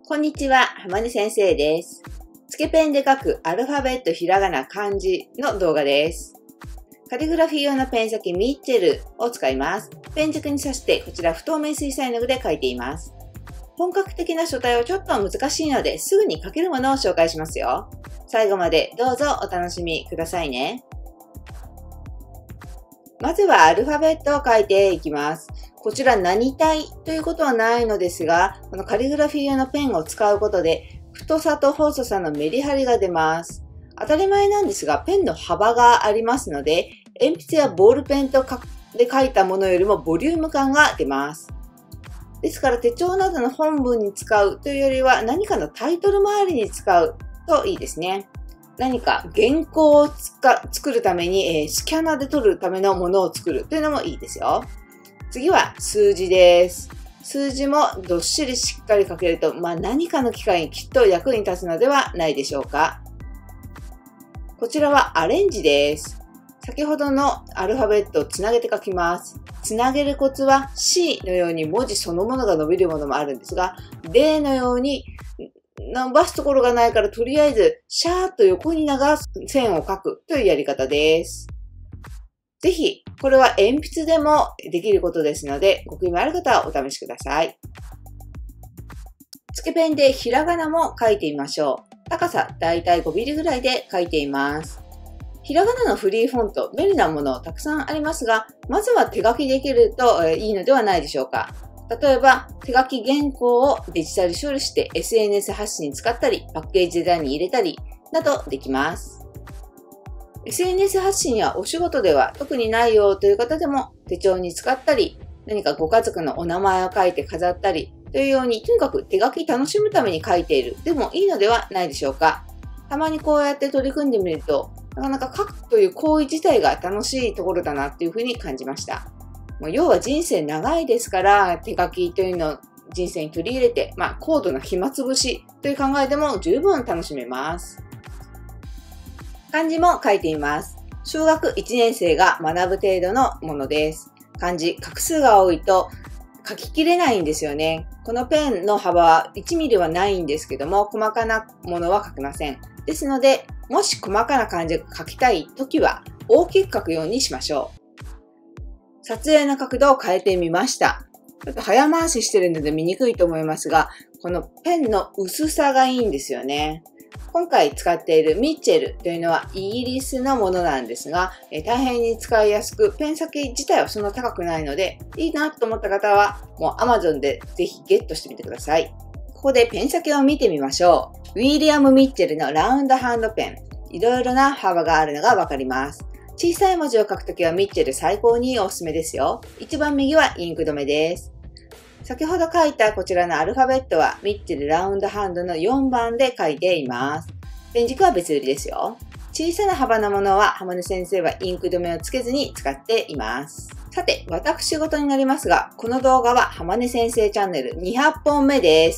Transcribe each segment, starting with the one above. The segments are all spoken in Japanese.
こんにちは、浜根先生です。つけペンで書くアルファベット、ひらがな、漢字の動画です。カリグラフィー用のペン先ミッチェルを使います。ペン軸に刺してこちら不透明水彩絵の具で書いています。本格的な書体はちょっと難しいのですぐに書けるものを紹介しますよ。最後までどうぞお楽しみくださいね。まずはアルファベットを書いていきます。こちら何体ということはないのですが、このカリグラフィー用のペンを使うことで太さと細さのメリハリが出ます。当たり前なんですが、ペンの幅がありますので、鉛筆やボールペンで書いたものよりもボリューム感が出ます。ですから手帳などの本文に使うというよりは何かのタイトル周りに使うといいですね。何か原稿を作るために、スキャナーで撮るためのものを作るというのもいいですよ。次は数字です。数字もどっしりしっかり書けると、何かの機会にきっと役に立つのではないでしょうか。こちらはアレンジです。先ほどのアルファベットをつなげて書きます。つなげるコツは C のように文字そのものが伸びるものもあるんですが、D のように伸ばすところがないからとりあえずシャーッと横に流す線を書くというやり方です。ぜひ、これは鉛筆でもできることですので、ご興味ある方はお試しください。つけペンでひらがなも書いてみましょう。高さだいたい5ミリぐらいで書いています。ひらがなのフリーフォント、便利なものたくさんありますが、まずは手書きできるといいのではないでしょうか。例えば、手書き原稿をデジタル処理して SNS 発信に使ったり、パッケージデザインに入れたりなどできます。SNS 発信やお仕事では特にないよという方でも手帳に使ったり、何かご家族のお名前を書いて飾ったりというように、とにかく手書き楽しむために書いているでもいいのではないでしょうか。たまにこうやって取り組んでみると、なかなか書くという行為自体が楽しいところだなっていうふうに感じました。要は人生長いですから、手書きというのを人生に取り入れて、高度な暇つぶしという考えでも十分楽しめます。漢字も書いています。小学1年生が学ぶ程度のものです。漢字、画数が多いと書ききれないんですよね。このペンの幅は1ミリはないんですけども、細かなものは書けません。ですので、もし細かな漢字が書きたいときは大きく書くようにしましょう。撮影の角度を変えてみました。ちょっと早回ししてるので見にくいと思いますが、このペンの薄さがいいんですよね。今回使っているミッチェルというのはイギリスのものなんですが、大変に使いやすく、ペン先自体はそんな高くないので、いいなと思った方はもう Amazon でぜひゲットしてみてください。ここでペン先を見てみましょう。ウィリアム・ミッチェルのラウンドハンドペン。いろいろな幅があるのがわかります。小さい文字を書くときはミッチェル最高におすすめですよ。一番右はインク止めです。先ほど書いたこちらのアルファベットはミッチェルラウンドハンドの4番で書いています。ペン軸は別売りですよ。小さな幅のものは浜根先生はインク止めをつけずに使っています。さて、私事になりますが、この動画は浜根先生チャンネル200本目です。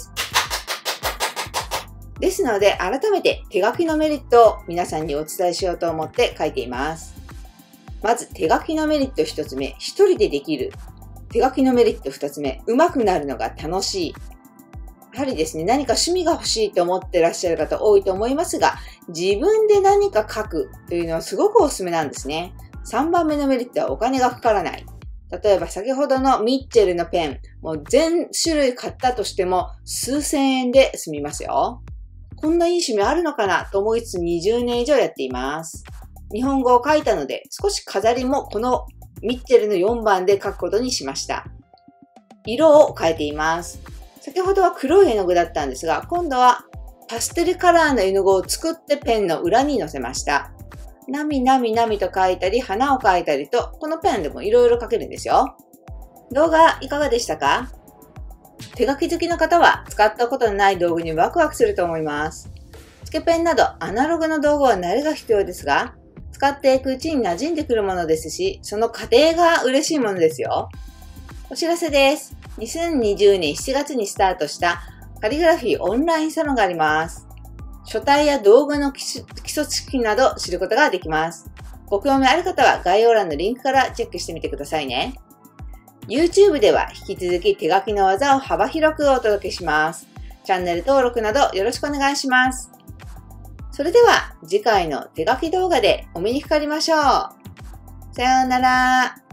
ですので、改めて手書きのメリットを皆さんにお伝えしようと思って書いています。まず手書きのメリット1つ目、一人でできる。手書きのメリット2つ目、上手くなるのが楽しい。やはりですね、何か趣味が欲しいと思ってらっしゃる方多いと思いますが、自分で何か書くというのはすごくおすすめなんですね。3番目のメリットはお金がかからない。例えば先ほどのミッチェルのペン、もう全種類買ったとしても数千円で済みますよ。こんないい趣味あるのかなと思いつつ20年以上やっています。日本語を書いたので少し飾りもこのミッチェルの4番で書くことにしました。色を変えています。先ほどは黒い絵の具だったんですが、今度はパステルカラーの絵の具を作ってペンの裏に載せました。なみなみなみと書いたり、花を描いたりと、このペンでもいろいろ描けるんですよ。動画いかがでしたか？手書き好きの方は使ったことのない道具にワクワクすると思います。つけペンなどアナログの道具は慣れが必要ですが、使っていくうちに馴染んでくるものですし、その過程が嬉しいものですよ。お知らせです。2020年7月にスタートしたカリグラフィーオンラインサロンがあります。書体や道具の基礎知識など知ることができます。ご興味ある方は概要欄のリンクからチェックしてみてくださいね。YouTube では引き続き手書きの技を幅広くお届けします。チチャンネル登録などよろしくお願いします。それでは次回の手書き動画でお目にかかりましょう。さようなら。